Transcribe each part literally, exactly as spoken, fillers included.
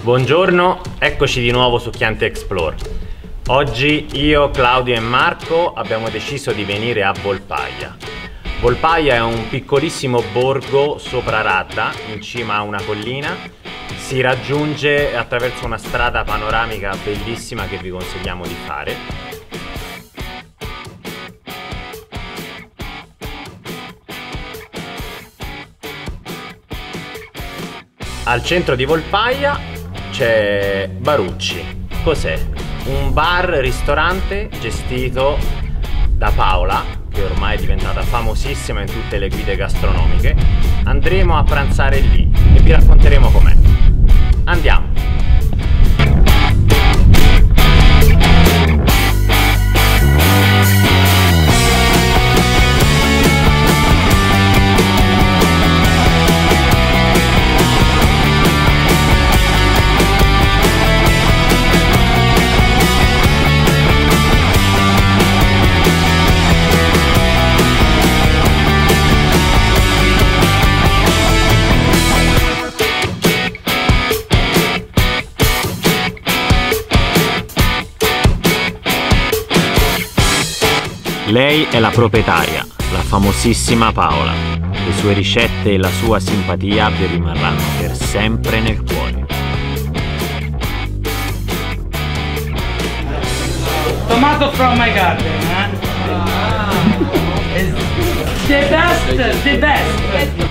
Buongiorno, eccoci di nuovo su Chianti Explore. Oggi io, Claudio e Marco abbiamo deciso di venire a Volpaia. Volpaia è un piccolissimo borgo sopra Radda, in cima a una collina. Si raggiunge attraverso una strada panoramica bellissima che vi consigliamo di fare. Al centro di Volpaia c'è BarUcci. Cos'è? Un bar-ristorante gestito da Paola, che ormai è diventata famosissima in tutte le guide gastronomiche. Andremo a pranzare lì e vi racconteremo com'è. Andiamo! Lei è la proprietaria, la famosissima Paola. Le sue ricette e la sua simpatia vi rimarranno per sempre nel cuore. Tomato from my garden, eh? The best, the best.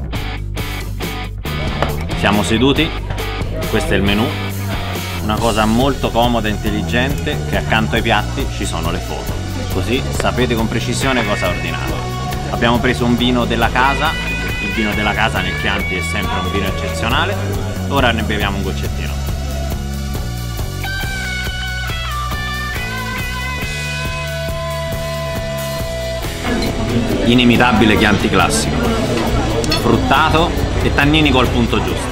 Siamo seduti, questo è il menù. Una cosa molto comoda e intelligente, che accanto ai piatti ci sono le foto. Così sapete con precisione cosa ordinare. Abbiamo preso un vino della casa. Il vino della casa nel Chianti è sempre un vino eccezionale. Ora ne beviamo un goccettino. Inimitabile Chianti classico, fruttato e tannini col punto giusto.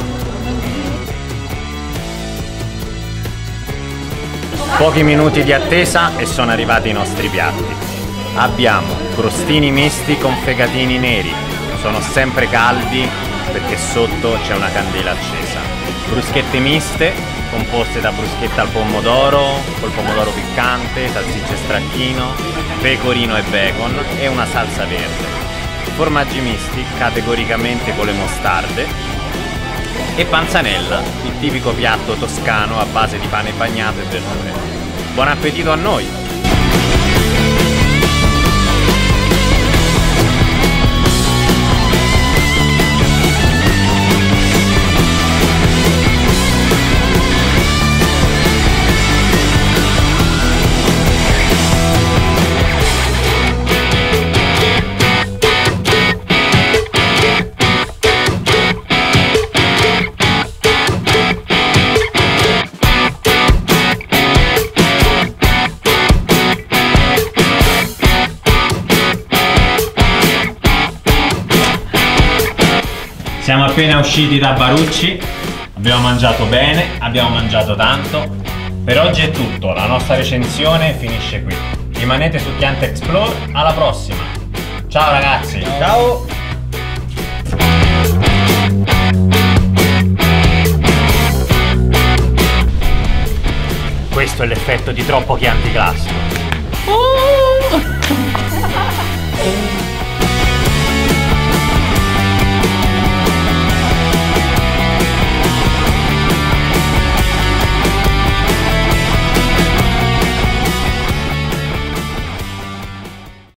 Pochi minuti di attesa e sono arrivati i nostri piatti. Abbiamo crostini misti con fegatini neri, sono sempre caldi perché sotto c'è una candela accesa. Bruschette miste composte da bruschetta al pomodoro, col pomodoro piccante, salsiccia e stracchino, pecorino e bacon e una salsa verde. Formaggi misti categoricamente con le mostarde. E panzanella, il tipico piatto toscano a base di pane bagnato e verdure. Buon appetito a noi! Siamo appena usciti da BarUcci, abbiamo mangiato bene, abbiamo mangiato tanto. Per oggi è tutto, la nostra recensione finisce qui. Rimanete su Chianti Explore, alla prossima! Ciao ragazzi! Ciao! Questo è l'effetto di troppo Chianti classico. Uh!